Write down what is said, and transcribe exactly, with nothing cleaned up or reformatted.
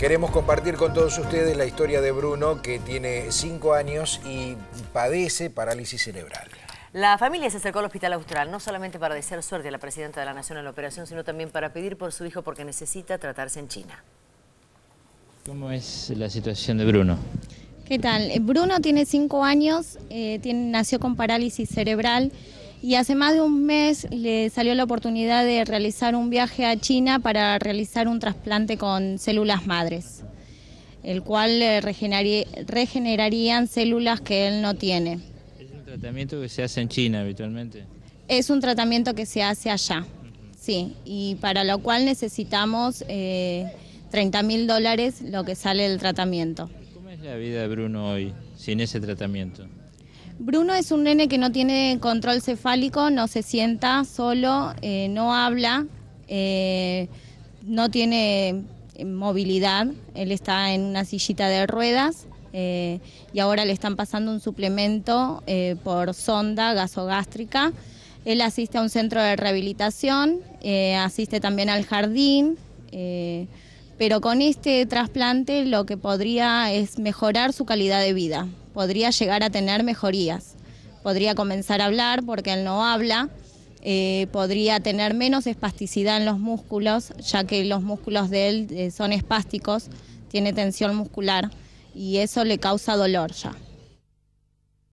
Queremos compartir con todos ustedes la historia de Bruno, que tiene cinco años y padece parálisis cerebral. La familia se acercó al Hospital Austral, no solamente para desear suerte a la presidenta de la Nación en la operación, sino también para pedir por su hijo porque necesita tratarse en China. ¿Cómo es la situación de Bruno? ¿Qué tal? Bruno tiene cinco años, eh, tiene, nació con parálisis cerebral y hace más de un mes le salió la oportunidad de realizar un viaje a China para realizar un trasplante con células madres, el cual eh, regeneraría, regenerarían células que él no tiene. ¿Es un tratamiento que se hace en China habitualmente? Es un tratamiento que se hace allá, uh-huh. Sí, y para lo cual necesitamos eh, treinta mil dólares lo que sale del tratamiento. ¿Cómo es la vida de Bruno hoy sin ese tratamiento? Bruno es un nene que no tiene control cefálico, no se sienta solo, eh, no habla, eh, no tiene movilidad, él está en una sillita de ruedas eh, y ahora le están pasando un suplemento eh, por sonda gasogástrica. Él asiste a un centro de rehabilitación, eh, asiste también al jardín, eh, pero con este trasplante lo que podría es mejorar su calidad de vida. Podría llegar a tener mejorías, podría comenzar a hablar porque él no habla, eh, podría tener menos espasticidad en los músculos, ya que los músculos de él eh, son espásticos, tiene tensión muscular y eso le causa dolor ya.